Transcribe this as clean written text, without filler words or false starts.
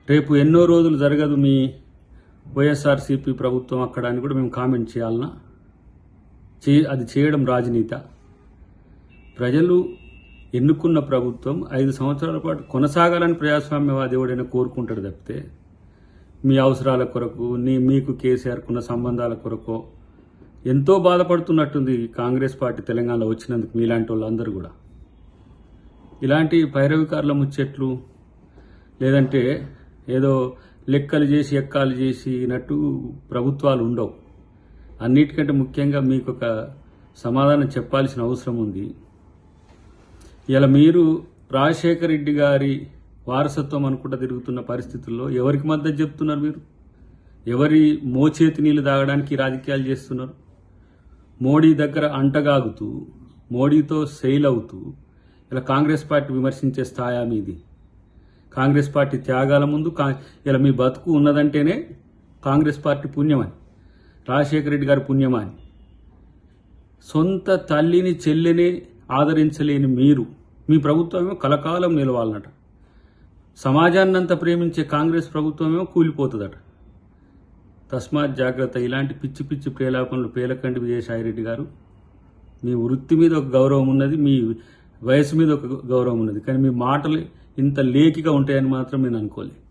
రేపు ఎన్నో రోజులు జరగదు మీ వైఎస్ఆర్సీపీ ప్రభుత్వం అక్కడ అని కూడా మేము కామెంట్ చేయాలన్నా? అది చేయడం రాజనీత? ప్రజలు ఎన్నుకున్న ప్రభుత్వం 5 సంవత్సరాల పాటు కొనసాగాలని ప్రజాస్వామ్యవాది ఎవడైనా కోరుకుంటాడు తప్పితే మీ అవసరాల కొరకు మీకు కేసీఆర్కున్న సంబంధాల కొరకు ఎంతో బాధపడుతున్నట్టుంది కాంగ్రెస్ పార్టీ తెలంగాణలో వచ్చినందుకు మీలాంటి వాళ్ళందరూ కూడా. ఇలాంటి పైరవికారుల ముచ్చట్లు లేదంటే ఏదో లెక్కలు చేసి ఎక్కాలు చేసినట్టు ప్రభుత్వాలు ఉండవు. అన్నిటికంటే ముఖ్యంగా మీకు ఒక సమాధానం చెప్పాల్సిన అవసరం ఉంది. ఇలా మీరు రాజశేఖర రెడ్డి గారి వారసత్వం అనుకుంటా తిరుగుతున్న పరిస్థితుల్లో ఎవరికి మద్దతు చెప్తున్నారు? మీరు ఎవరి మోచేతి నీళ్లు తాగడానికి రాజకీయాలు చేస్తున్నారు? మోడీ దగ్గర అంటగాగుతూ మోడీతో సెయిల్ అవుతూ ఇలా కాంగ్రెస్ పార్టీ విమర్శించే స్థాయా మీది? కాంగ్రెస్ పార్టీ త్యాగాల ముందు ఇలా మీ బతుకు ఉన్నదంటేనే కాంగ్రెస్ పార్టీ పుణ్యమని, రాజశేఖర రెడ్డి గారి పుణ్యమని. సొంత తల్లిని చెల్లిని ఆదరించలేని మీరు, మీ ప్రభుత్వమేమో కలకాలం నిలవాలన్నట. సమాజాన్నంతా ప్రేమించే కాంగ్రెస్ ప్రభుత్వమేమో కూలిపోతుందట. తస్మాత్ జాగ్రత్త. ఇలాంటి పిచ్చి పిచ్చి ప్రేలాపనలు పేలకండి విజయసాయిరెడ్డి గారు. మీ వృత్తి మీద ఒక గౌరవం ఉన్నది, మీ వయసు మీద ఒక గౌరవం ఉన్నది, కానీ మీ మాటలు ఇంత లేకిగా ఉంటాయని మాత్రం నేను అనుకోలేదు.